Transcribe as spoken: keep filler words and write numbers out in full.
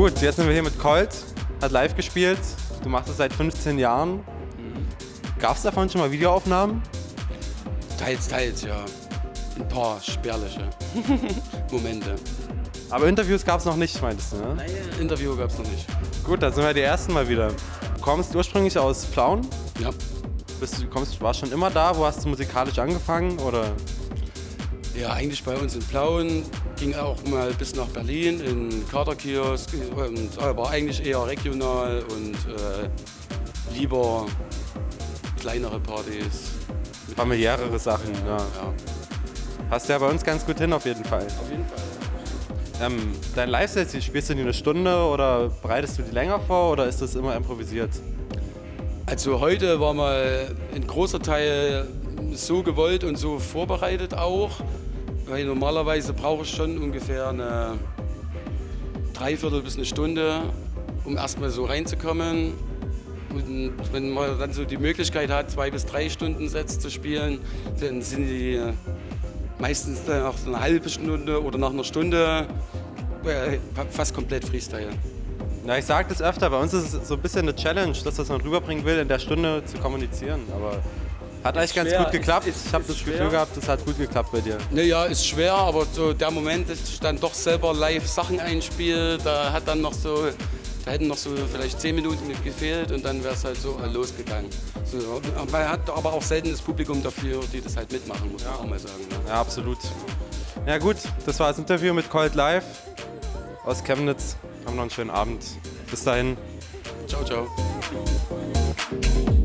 Gut, jetzt sind wir hier mit Colt, hat live gespielt. Du machst es seit fünfzehn Jahren. Mhm. Gab es davon schon mal Videoaufnahmen? Teils, teils, ja. Ein paar spärliche Momente. Aber Interviews gab es noch nicht, meintest du, ne? Naja, Interview gab es noch nicht. Gut, dann sind wir die Ersten mal wieder. Du kommst ursprünglich aus Plauen? Ja. Bist du kommst, warst schon immer da? Wo hast du musikalisch angefangen? Oder? Ja, eigentlich bei uns in Plauen. Ging auch mal bis nach Berlin in Katerkiosk. Und war eigentlich eher regional und äh, lieber kleinere Partys. Familiärere Sachen, ja. ja. Passt ja bei uns ganz gut hin auf jeden Fall. Auf jeden Fall. Ähm, dein Live-Set, spielst du die eine Stunde oder bereitest du die länger vor oder ist das immer improvisiert? Also heute war mal ein großer Teil so gewollt und so vorbereitet auch, weil normalerweise brauche ich schon ungefähr eine Dreiviertel bis eine Stunde, um erstmal so reinzukommen. Und wenn man dann so die Möglichkeit hat, zwei bis drei Stunden Sets zu spielen, dann sind die meistens nach einer halben Stunde oder nach einer Stunde fast komplett Freestyle. Na, ich sage das öfter, bei uns ist es so ein bisschen eine Challenge, dass das man rüberbringen will, in der Stunde zu kommunizieren. Aber hat eigentlich ganz schwer, gut geklappt. ist, ist, ich habe das schwer. Gefühl gehabt, das hat gut geklappt bei dir. Naja, ist schwer, aber so der Moment, dass ich dann doch selber live Sachen einspiele, da hat dann noch so, da hätten noch so vielleicht zehn Minuten gefehlt und dann wäre es halt so losgegangen. So, man hat aber auch selten das Publikum dafür, die das halt mitmachen, muss man auch mal sagen. Ne? Ja, absolut. Ja gut, das war das Interview mit Colt live aus Chemnitz. Haben noch einen schönen Abend. Bis dahin. Ciao, ciao.